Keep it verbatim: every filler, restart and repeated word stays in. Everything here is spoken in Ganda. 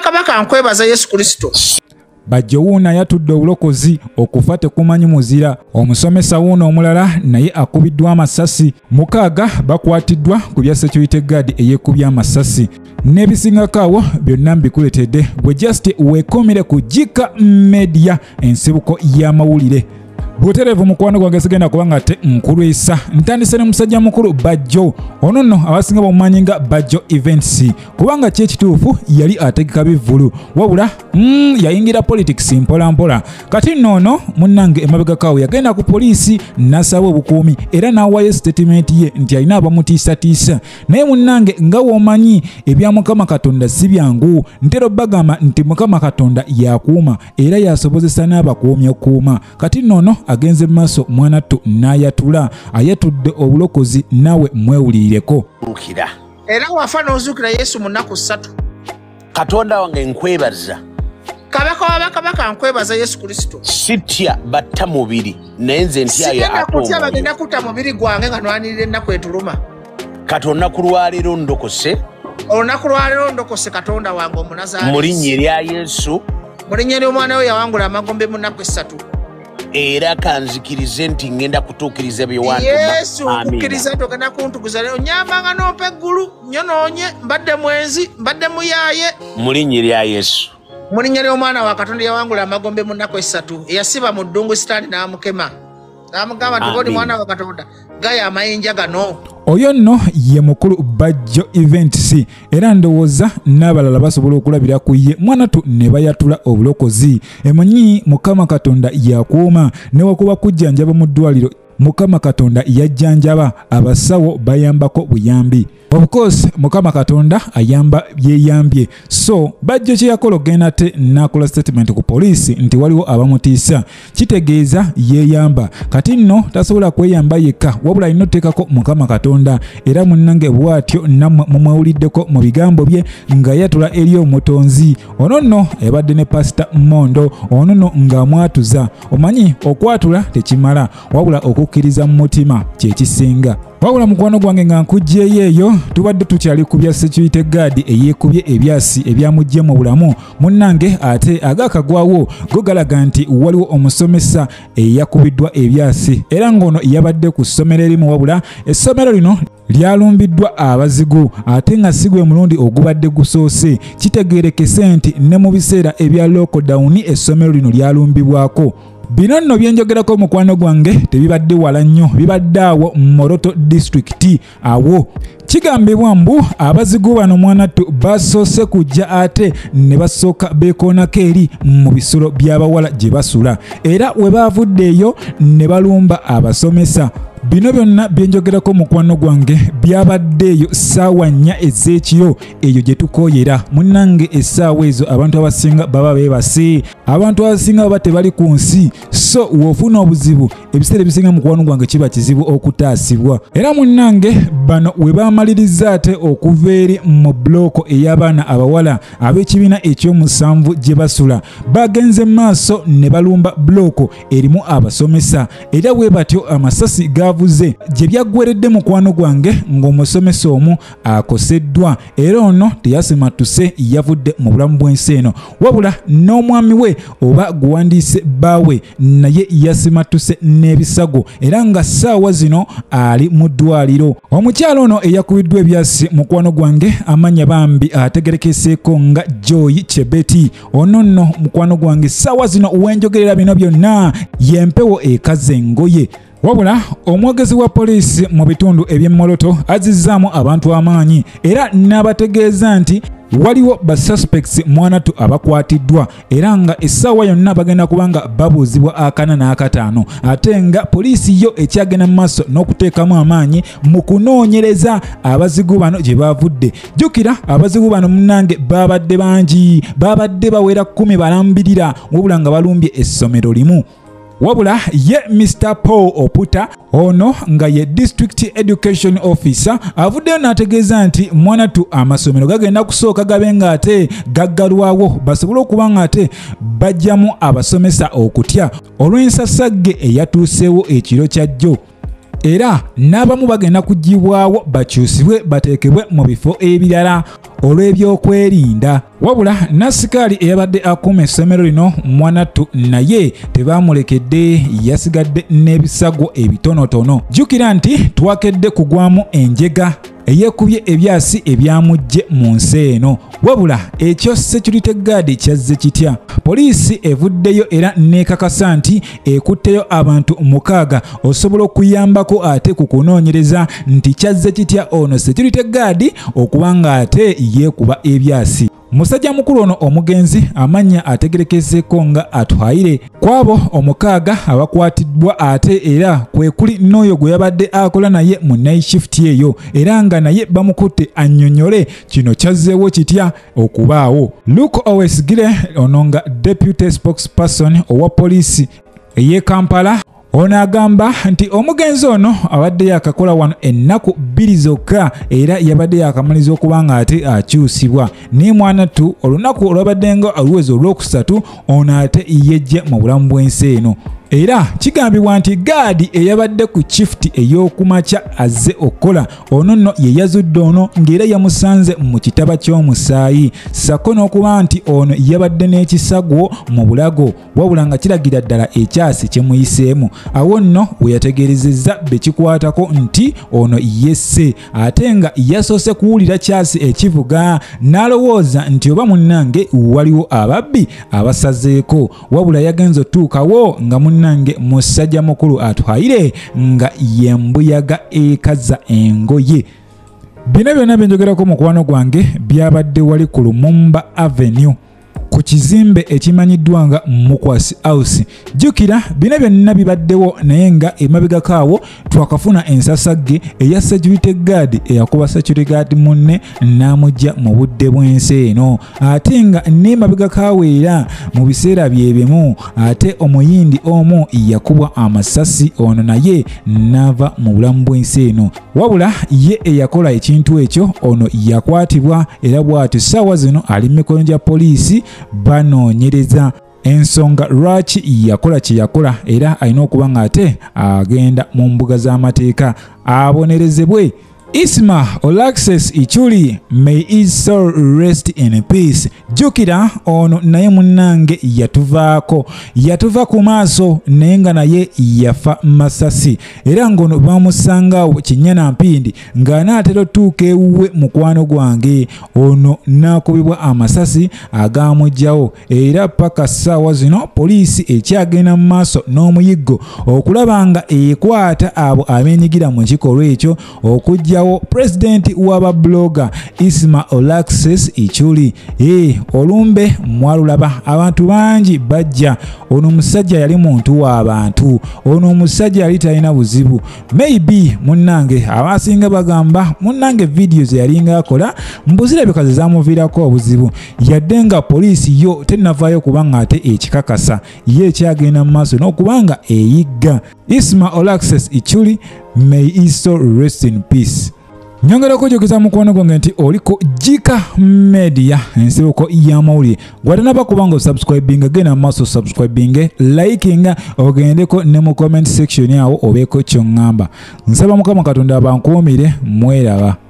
kabaka nkwebaza Yesu Kristo. Bajjo Wuuno yatudde obulokozi okufa tekumanyi muzira. Omusomesa Wuuno omulala naye akubidwa amasasi. Mukaaga bakwatiddwa ku bya security guard eyekubya amasasi. N'ebisingako awo byonna mbikuletedde gwe just weekomere ku Jika Media ensibuko y'amawulire. Buterevu mukwano gwange sigenda kubanga te nkulwisa ntandise ne musajja mukulu Bajjo ono nno abasinga bamumanyi nga Bajjo Events kubanga kye kituufu yali ategeka bivulu wabula mm, yayingira politics mpola mpola kati nnono munnange emabega kawo yagenda ku poliisi n'asaba obukuumi era n'awayo statement ye nti alina abamutiisatiisa naye munnange nga w'omanyi ebya Mukama Katonda si byangu ntero bagamba nti Mukama Katonda yakuuma era yasobozesa n'abakuumi okuuma kati nnono agenze maso mwana tu nayatula ayatudde obulokozi nawe mwewulireko ukira era wafa n'ozukira Yesu mu nnaku ssatu. Katonda wange nkwebaza kabaka wabakabaka nkwebaza Yesu Kristo. Sitya batta mubiri naye nze ntyayo ate kutya bagenda kutta mubiri gwange nga nwanirira ennaku etuluma. Katonda ku lwaleero ndokose olunaku lwaleero ndokose Katonda wange Omunazaaleti mu linnya lya Yesu mu linnya ly'omwana we yawangula amagombe mu nnaku essatu. Era kanzikirize nti ngenda kutuukiriza bye wantuma. Yesu kukkiriza togenda kuntukuza lero nyambanga n'ompa eggulu nyonoonye mbadde mwenzi mbadde muyaaye mu linnya lya Yesu mu linnya ly'omwana wa Katonda yawangula amagombe mu nnaku essatu eyasiba mu ddungu Sitaani n'amukema n'amugamba nti bw'oli mwana wa Katonda gaya amayinja gano. Oyo nno ye mukulu Bajjo Events era ndowooza n'abalala basobola okulabira ku ye mwana tu ne bayatula obulokozi emanyi Mukama Katonda yakuuma newakuba kujjanjaba mu ddwaliro Mukama Katonda yajjanjaba abasawo bayambako buyambi. Of course Mukama Katonda ayamba byeyambye so Bajjo kye yakola ogenda te nakola statement ku poliisi nti waliwo abamutiisa kitegeeza yeeyamba kati nno tasobola kweyamba yekka wabula alina oteekako Mukama Katonda era munnange bw'atyo nammwe mumwewuliddeko mu bigambo bye nga yatula eri omutonzi ono nno ebadde ne Pastor Mondo ono nno ng'amwatuza omanyi okwatula tekimala wabula okukkiriza mu mutima kye kisinga. Wabula mukwano gwange nga nkujjeeyo eyo tubadde tukyali ku bya security guard eyeekubye ebyasi ebyamujje mu bulamu munnange ate agakagwawo go galaga nti waliwo omusomesa eyakubiddwa ebyasi era ng'ono yabadde ku ssomero erimu wabula essomero lino lyalumbiddwa abazigu ate nga sigwe mulundi ogubadde gusoose kitegeerekese nti ne mu biseera ebya lockdown essomero lino lyalumbibwako. Bino nno byenjogerako mukwano gwange tebibadde wala nnyo bibadde awo Moroto district awo kigambibwa mbu abazigu bano mwana tu basoose kujja ate ne basooka beekoonako eri mu bisulo by'abawala gye basula era we baavuddeeyo ne balumba abasomesa. Bino byonna byenjogerako mukwano gwange byabaddeeyo ssaawa nnya ez'ekiro eyo gye tukooyera munnange essaawa ezo abantu abasinga baba beebase abantu abasinga baba tebali ku nsi so w'ofuna obuzibu ebiseera ebisinga mukwano gwange kiba kizibu okutaasibwa era munnange bano we baamaliriza ate okuva eri mu buloko ey'abaana abawala ab'ekibiina eky'omusanvu gye basula bagenze maaso ne balumba buloko erimu abasomesa era bwe batyo amasasi gavuze gye byaggweredde mukwano gwange ng'omusomesa omu akoseddwa era ono teyasimatuse yavudde mu bulamu bw'ensi eno wabula n'omwami we oba guwandiise bbaawe naye yasimatuse n'ebisago era nga ssaawa zino ali mu ddwaliro. Omukyalo ono eyakubiddwa ebyasi mukwano gwange amanya bambi ategerekeseeko nga Joy Chebeti ono nno mukwano gwange ssaawa zino wenjogerera bino byonna yempewo ekaze engoye wabula omwogezi wa poliisi mu bitundu eby'Emoroto azizzaamu abantu amaanyi era n'abategeeza nti waliwo ba suspects mwana tu abakwatiddwa era nga essaawa yonna bagenda kubanga babuuzibwa akana n'akataano ate nga poliisi yo ekyagenda mu maaso n'okuteekamu amaanyi mu kunoonyereza abazigu bano gye baavudde. Jjukira abazigu bano munnange baabadde bangi baabadde bawera kkumi balambirira wabula nga balumbye essomero limu. Wabula ye Mister Paul Oputa ono nga ye District Education Officer avuddeyo n'ategeeza nti mwana tu amasomero gagenda kusooka gabe nga ate gaggalwawo basobole okuba nga ate bajjamu abasomesa okutya olw'ensasagge eyatuuseewo ekiro kya jjo. era n'abamu bagenda kugibwawo bakyusibwe bateekebwe mu bifo ebirala olw'ebyokwerinda. Wabula nassikaali eyabadde akuuma essomero lino Mwanattu naye tebaamulekedde, yasigadde n'ebisago ebitonotono. Jjukira nti twakedde kugwamu enjega eyekubye ebyasi ebyamujje mu nsi eno. Wabula ekyo security guard kyazze kitya? Poliisi evuddeyo era neekakasa nti ekutteyo abantu mukaaga osobola okuyambako ate ku kunoonyereza nti kyazze kitya ono security guard okuba nga ate yeekuba ebyasi. Musajja mukulu ono omugenzi amanya ategerekezeeko nga atwaire kwabo omukaaga abakwatiddwa ate era kwe kuli n'oyo gwe yabadde akola naye mu night shift eyo era nga naye bamukutte annyonnyole kino kyazzeewo kitya okubaawo. Luke Owesigire ono nga deputy spokesperson owa poliisi ey'e Kampala ono agamba nti omugenzi ono abadde yakakola wano ennaku bbiri zokka era yabadde yakamaliza okuba nga ate akyusibwa. Naye Mwanattu olunaku olwabadde nga oluwezi olwokusatu ono ate yejje mu bulamu bw'ensi eno. Era kigambibwa nti gaadi eyabadde ku shift ey'okumakya azze okukola ono nno ye yazudde ono ng'era yamusanze mu kitaba ky'omusaayi sako n'okuba nti ono yabadde n'ekisagwo mu bulago wabula nga kiragira ddala ekyasi kye muyiseemu. Awo nno we yategeerezezza be kikwatako nti ono yesse ate nga yasoose kuwulira kyasi ekivuga n'alowooza nti oba munnange waliwo ababbi abasazeeko wabula yagenza otuukawo nga nange musajja mukulu atwaire nga yembuyaga ekaza engoye. Bino byonna byenjogerako mukwano gwange byabadde wali ku Lumumba Avenue ku kizimbe ekimanyiddwa nga Mukwasi House. Jjukira bino byonna bibaddewo naye nga emabegako awo twakafuna ensasagge eya security guard eyakuba security guard munne n'amujja mu budde bw'ensi eno ate nga n'emabegako awo era mu biseera bye bimu ate omuyindi omu yakubwa amasasi ono naye n'ava mu bulamu bw'ensi eno. Wabula ye eyakola ekintu ekyo ono yakwatibwa era bw'atyo ssaawa zino ali mu mikono gya poliisi banoonyereza ensonga lwaki yakola kye yakola era alina okuba nga ate agenda mu mbuga z'amateeka abonerezebwe. Isma Olaxes Ichuli, may his soul rest in peace. Jukira ono naye munnange yatuvaako yatuva ku maaso naye nga naye yafa masasi era ngono bamusanga kinyana mpindi ng'anaatera otuuka ewuwe mukwano gwange ono n'akubibwa amasasi agaamugjawo era paka ssaawa zino poliisi ekyagenda mu maaso n'omuyiggo okulaba nga ekwata abo abeenyigira mu kikolwa ekyo okujjawo President waba blogger Isma Olaxes Ichuli. Eh olumbe mwalulaba abantu bangi bajja ono musajja yali muntu w'abantu ono musajja yali talina buzibu maybe munnange abasinga bagamba munnange videos yalinga akola mbuzire bikaze zamuviirako obuzibu yadde nga poliisi yo tenavaayo kubanga ate ekikakasa ye ekyagenda mu maaso n'okubanga eyigga. Isma Olaxes Ichuli, may his soul rest in peace. Nyongera kujogeza mukwano gwange nti oliko Jika Media ensibuko y'amawulire gwatanaba kubanga subscribing gena maso subscribing liking ogendeko ne mu comment section yawo obeko kyongamba nsaba Mukama Katonda abankuumire mweraba.